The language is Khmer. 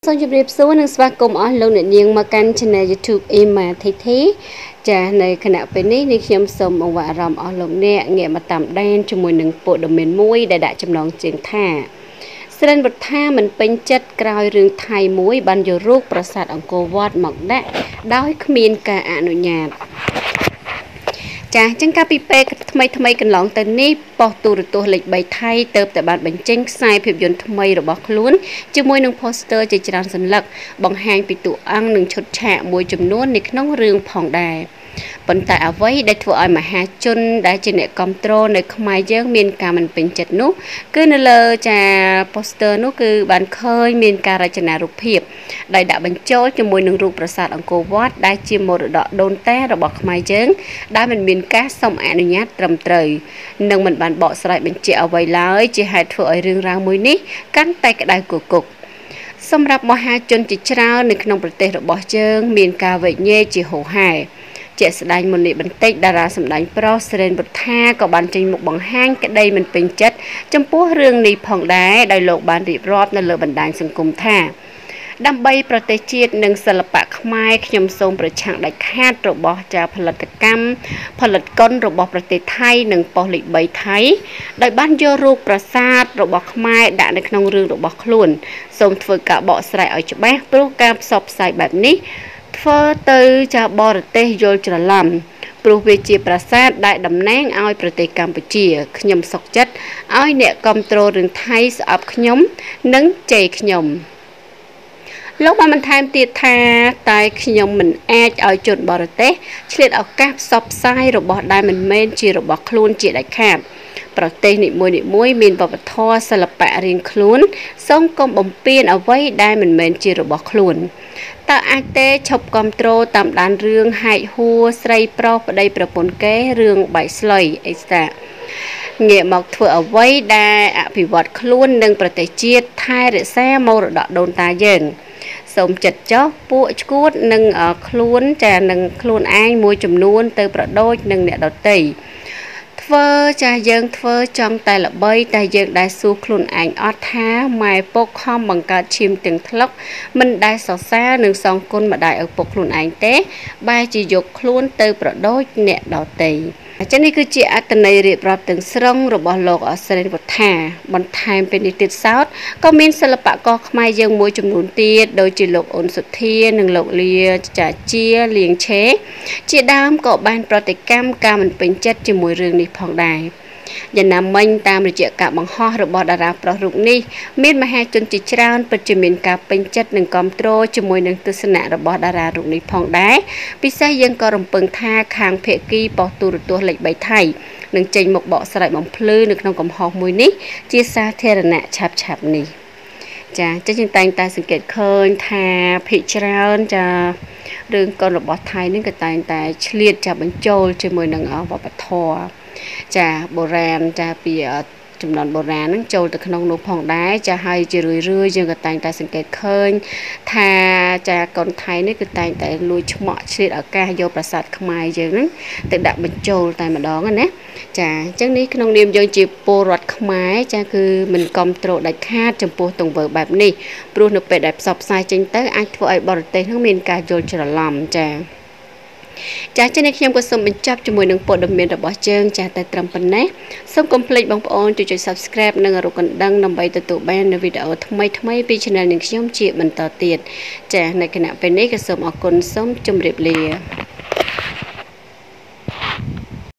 សូមជម្រាបសួរនិងស្វាគមន៍អស់លោកអ្នកនាងមកកាន់ Channel YouTube Emma Thiti ចានៅគណៈពេលនេះខ្ញុំសូមអង្វាក់អារម្មណ៍អស់លោកអ្នកងាកមកតាមដានជាមួយនឹងព័ត៌មានមួយដែលដាក់ចំណងជើងថាស្រីវុធាមិនពេញចិត្តក្រោយរឿងថៃមួយបានយករូបប្រាសាទអង្គរវត្តមកដាក់ដោយគ្មានការអនុញ្ញាតចាចឹងកាលពីពេលថ្មីកន្លងទៅនេះប៉ុស្តិ៍ទូរទស្សន៍លេខ3ថៃទៅតែបានបញ្ចេញខ្សែភាពយន្តថ្មីរបស់ខ្លួនជាមួយនឹង poster ជាច្រើនសន្លឹកបង្ហាញពីតួអង្គនិងឈុតឆាកមួយចំនួននៅក្នុងរឿងផងដែរប៉ុន្តែអ្វីដែលធ្វើឲ្យមហាជនដែលជាអ្នកគ្រប់គ្រងនៅខ្មែរយើងមានការមិនពេញចិត្តនោះគឺនៅលើចា poster នោះគឺបានឃើញមានការរចនារូបភាពដែលដាក់បញ្ចូលជាមួយនឹងរូបប្រាសាទអង្គរវត្តដែលជាមរតកដូនតារបស់ខ្មែរយើងដែលមិនមានការសុំអនុញ្ញាតត្រឹមត្រូវនិងមិនបានបកស្រាយបញ្ជាក់អ្វីឡើយជាហេតុធ្វើឲ្យរឿងរ៉ាវមួយនេះកាន់តែក្តៅគគុកសម្រាប់មហាជនជាច្រើននៅក្នុងប្រទេសរបស់យើងមានការវែកញែកជាហូរហែជាស្ដែងមុននេះបន្តិចតារាសម្ដែងប្រុសសេរីនវុធាក៏បានចេញមុខបង្ហាញក្តីមិនពេញចិត្តចំពោះរឿងនេះផងដែរដោយលោកបានរៀបរាប់នៅលើបណ្ដាញសង្គមថាដើម្បីប្រទេសជាតិនិងសិល្បៈខ្មែរខ្ញុំសូមប្រឆាំងដាច់ខាតរបស់ចាផលិតកុនរបស់ប្រទេសថៃនិងប៉ុស្តិ៍លេខ3ថៃដោយបានយករូបប្រាសាទរបស់ខ្មែរដាក់នៅក្នុងរឿងរបស់ខ្លួនសូមធ្វើការបកស្រាយឲ្យច្បាស់ព្រោះការផ្សព្វផ្សាយបែបនេះធ្វើទៅចាបរទេសយល់ច្រឡំព្រោះវាជាប្រាសាទដែលតំណាងឲ្យប្រទេសកម្ពុជាខ្ញុំសុខចិត្តឲ្យអ្នកគ្រប់គ្រងរឿងថៃស្អប់ខ្ញុំនិងជេរខ្ញុំលោកបានបន្ថែមទៀតថាតែខ្ញុំមិនអាចឲ្យជនបរទេសឆ្លៀតឱកាសផ្សព្វផ្សាយរបស់ដែលមិនមែនជារបស់ខ្លួនជាដាច់ខាតប្រទេសនីមួយមានវប្បធម៌សិល្បៈរៀងខ្លួនសូមកុំបំពានអ្វីដែលមិនមែនជារបស់ខ្លួនតើអាចទេឈប់គ្រប់គ្រងតាមដានរឿងហែកហួរស្រីប្រុសប្តីប្រពន្ធគេរឿងបែកស្លុយអីស្តាងាកមកធ្វើអ្វីដែលអភិវឌ្ឍខ្លួននិងប្រទេសជាតិថែរក្សាមរតកដូនតាយើងសូមចិត្តចោះពួកឈួតនឹងខ្លួនចានឹងខ្លួនឯងមួយចំនួនទៅប្រដូចនឹងអ្នកដទៃធ្វើចាយើងធ្វើចង់តែល្បីតែយើងដែលសួរខ្លួនឯងអត់ថាម៉ែពុកខំបង្កើតឈាមទាំងថ្លុកមិនដែលសរសើរនឹងសងគុណម្ដាយឪពុកខ្លួនឯងទេបែរជាយកខ្លួនទៅប្រដូចអ្នកដទៃចឹងនេះគឺជាអត្ថន័យរៀបរាប់ទាំងស្រុងរបស់លោកសេរីវុធាបន្ថែមពីនេះទៀតសោតក៏មានសិល្បករខ្មែរយើងមួយចំនួនទៀតដូចជាលោកអូនសុធានិងលោកលាចាជាលៀងឆេជាដើមក៏បានប្រតិកម្មការមិនពេញចិត្តជាមួយរឿងនេះផងដែរយ៉ាងណាមិញតាមរយៈការបង្ហោះរបស់តារាប្រុសរូបនេះមានមហាជនជាច្រើនពិតជាមានការពេញចិត្តនិងគាំទ្រជាមួយនឹងទស្សនៈរបស់តារារូបនេះផងដែរពិសេសយើងក៏រំពឹងថាខាងភាគីប៉ុស្តិ៍ទូរទស្សន៍លេខ3ថៃនឹងចេញមកបកស្រាយបំភ្លឺនៅក្នុងកំហុសមួយនេះជាសាធារណៈឆាប់នេះចាចឹងយើងតែងតែសង្កេតឃើញថាភាគច្រើនចារឿងកូនរបស់ថៃនេះក៏តែងតែឆ្លៀតចាបញ្ចូលជាមួយនឹងវប្បធម៌ចាបុរាណចាពីចំនួនបុរាណហ្នឹងចូលទៅក្នុងនោះផងដែរចាហើយជារឿយយើងក៏តែងតែសង្កេតឃើញថាចាកូនថៃនេះគឺតែងតែលួចឆ្មក់ឆ្លៀតឱកាសយកប្រាសាទខ្មែរយើងហ្នឹងទៅដាក់បញ្ចូលតែម្ដងណាចាអញ្ចឹងនេះក្នុងនាមយើងជាពលរដ្ឋខ្មែរចាគឺមិនគ្រប់គ្រងដាច់ខាតចំពោះទង្វើបែបនេះព្រោះនៅពេលដែលផ្សព្វផ្សាយចេញទៅអាចធ្វើឲ្យបរទេសហ្នឹងមានការយល់ច្រឡំចាចឹងនេះខ្ញុំក៏សូមបញ្ចប់ជាមួយនឹងព័ត៌មានរបស់យើងចាតែត្រឹមប៉ុណ្ណេះសូមកុំភ្លេចបងប្អូនជួយចុច Subscribe និងរូបកណ្ដឹងដើម្បីទទួលបាននូវវីដេអូថ្មីពី Channel នឹងខ្ញុំជាបន្តទៀតចានៅគណៈពេលនេះក៏សូមអរគុណសូមជម្រាបលា